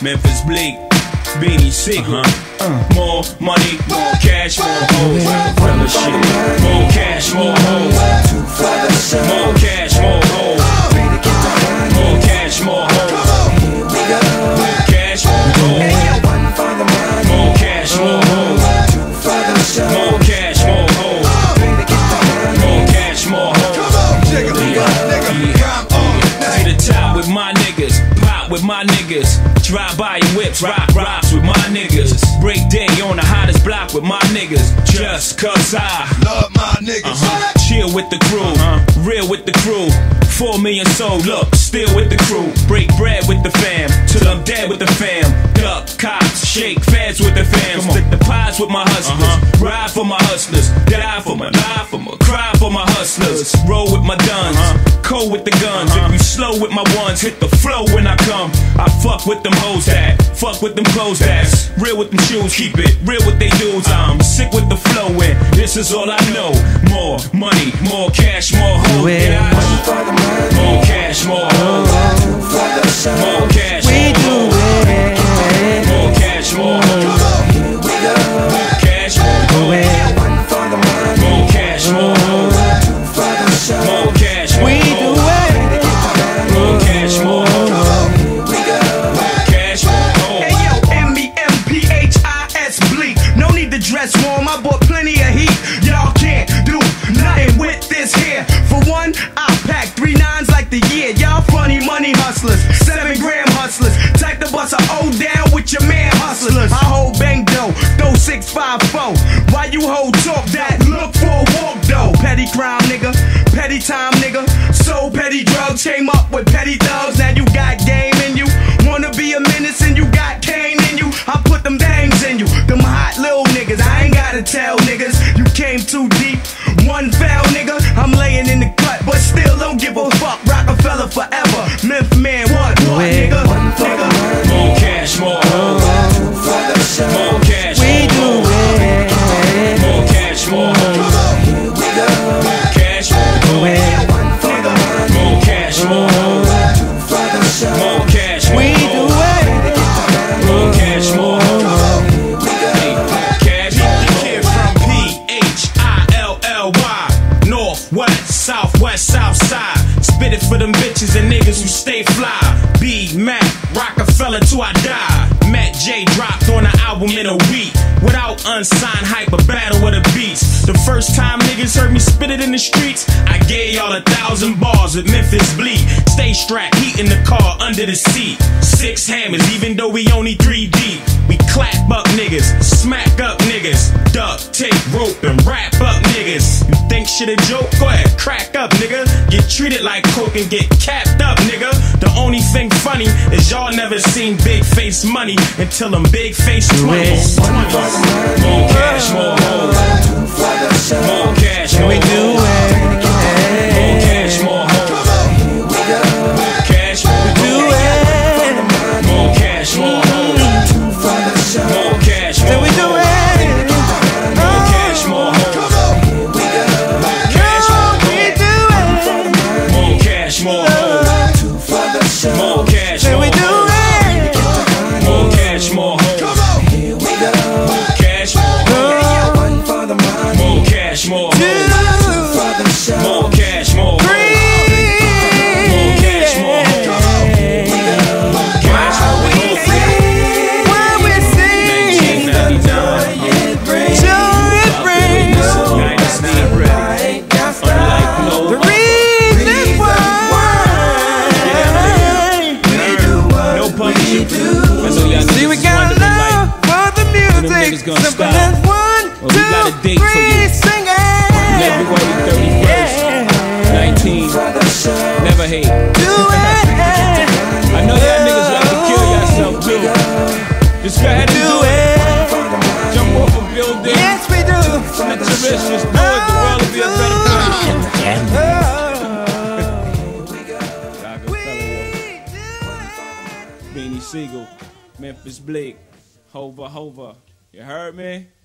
Memphis Bleek, Beanie Siegel. More money, more cash, more hoes. Fellowship. More cash, more hoes. More cash, more hoes. More cash, more hoes. More cash, more hoes. More cash, more hoes. More cash, more hoes. More cash, more hoes. To the top with my niggas, pop with my niggas, drive by in whips, rock rocks with my niggas, break day on the hottest block with my niggas, just cause I love my niggas. Chill with the crew, real with the crew, 4 million soul, look, still with the crew, break bread with the fam, till I'm dead with the fam, duck, cops, shake feds with the fam, split the pies with my hustlers, ride for my hustlers, die for my, lie for my, cry for my hustlers, roll with my duns, cold with the guns, if you slow with my ones, hit the flow when I come, I fuck with them hoes that, fuck with them clothes that's, real with them shoes, keep it real with they dudes, I'm sick with the flow and this is all I know, more money, more cash, more hoes, more cash, more hoes, more cash, more hoes, more cash, more hoes, more cash, more hoes, more cash, more hoes, more cash, more hoes, more cash, more hoes. Hey yo, MEMPHIS Bleek. No need to dress warm, I bought plenty of heat. Y'all can't do nothing with this here. For one, I pack 3 9s like the year. Y'all funny money hustlers, 7 gram hustlers. Type to bust a O down with your man hustlers. I hold bang dough, throw 654. Why you hold talk that? Look for a walk though. Petty crime nigga, petty time nigga. So petty drugs came up with petty thugs. Now you got game in you. Wanna be a menace and you got cane in you. I put them bangs in you, them hot little niggas. I ain't gotta tell niggas, you came too deep. One foul nigga, I'm laying in the cut, but still don't give a fuck. Rockefeller forever, Memphis man, what nigga? More cash, more hoes, more cash, more hoes, more cash, more hoes, more cash, more hoes, more cash, more hoes, more cash, more hoes, more cash, more hoes. Cash, kid from PHILLY, Northwest, Southwest, Southside. Spit it for them bitches and niggas who stay fly. B Mac, Rockefeller till I die. Matt J dropped on the album in a week without unsigned hype, a battle of the beats. The first time niggas heard me spit it in the streets, I gave y'all 1,000 bars with Memphis Bleek. Stay strapped, heat in the car under the seat. 6 hammers, even though we only 3 deep. We clap up niggas, smack up niggas, duct tape, rope, and wrap up niggas. You think shit a joke? Go ahead, crack up nigga. Get treated like coke and get capped up nigga. The only thing funny is y'all never seen big face money until them big face 20s. More cash, more hoes, more cash, more hoes, more cash, more hoes, more cash, more hoes, more cash, more hoes, more cash, more hoes, more cash, more hoes, more cash, more hoes, more cash, more hoes. Gonna stop. Well, we got a date for you. February 31st, 19. Never hate. I know y'all niggas like to kill yourself too. Just go ahead and do it. Jump off a building. Yes, we do. Let your wrist just know it. The world will be a better place. Beanie Siegel, Memphis Bleek, Hova Hova. You heard me?